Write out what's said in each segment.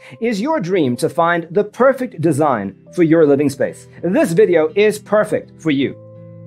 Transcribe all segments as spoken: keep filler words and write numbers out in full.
Is your dream to find the perfect design for your living space? This video is perfect for you.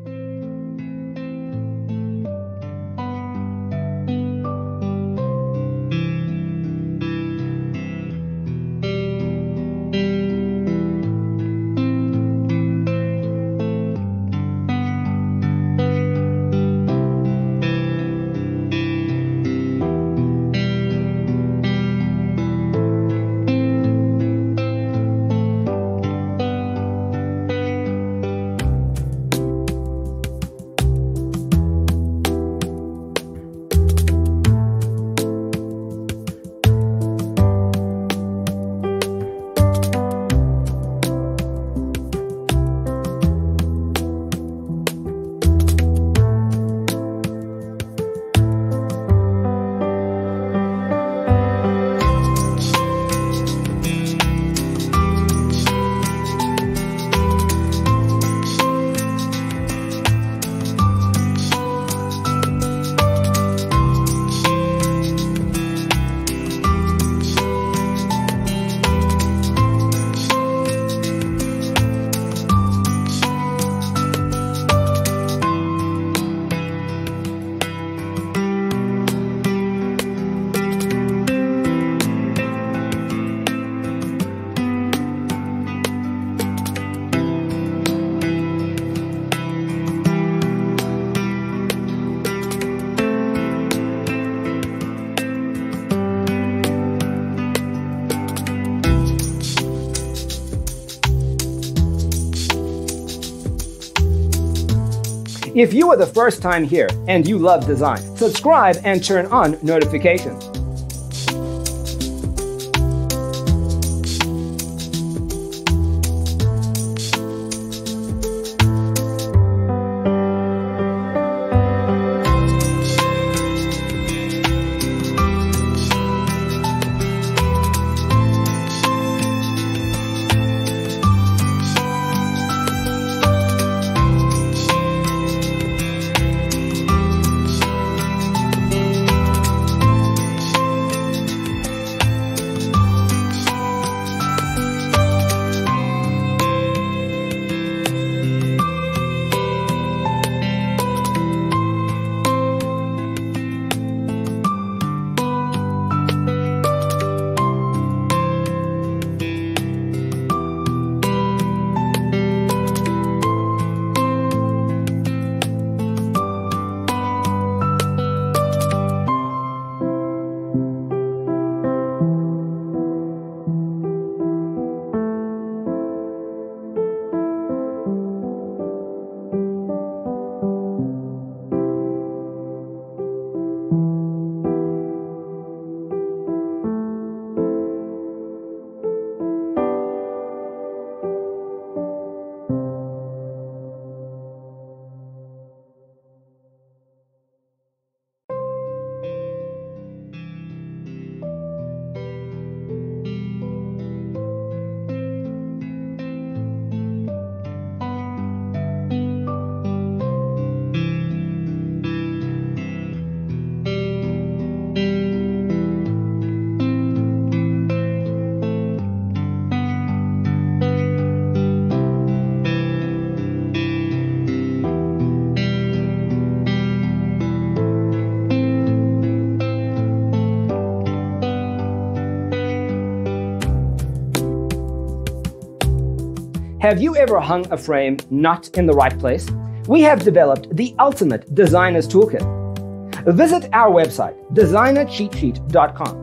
If you are the first time here and you love design, subscribe and turn on notifications. Have you ever hung a frame not in the right place? We have developed the ultimate designer's toolkit. Visit our website, designer cheat sheet dot com.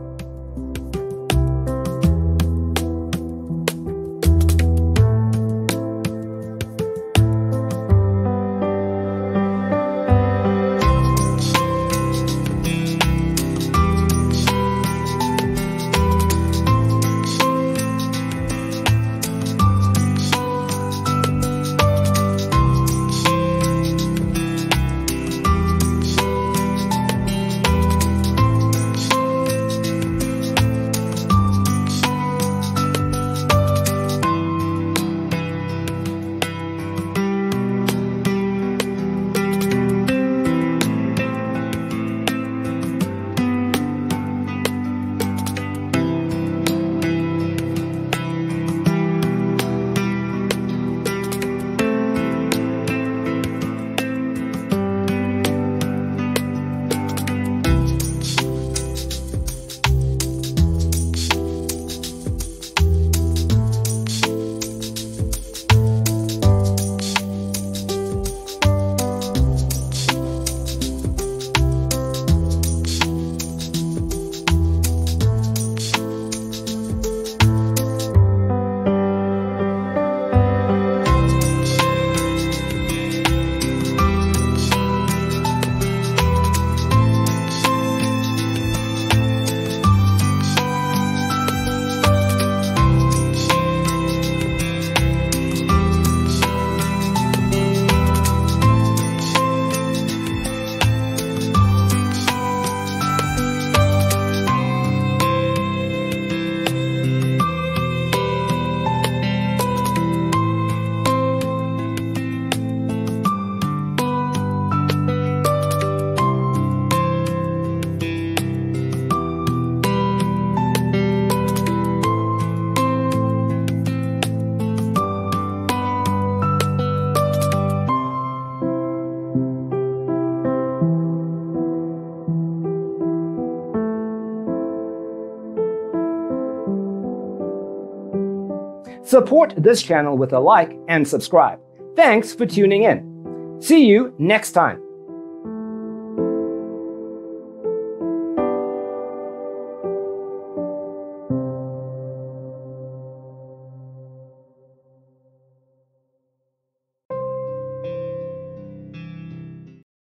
Support this channel with a like and subscribe. Thanks for tuning in. See you next time.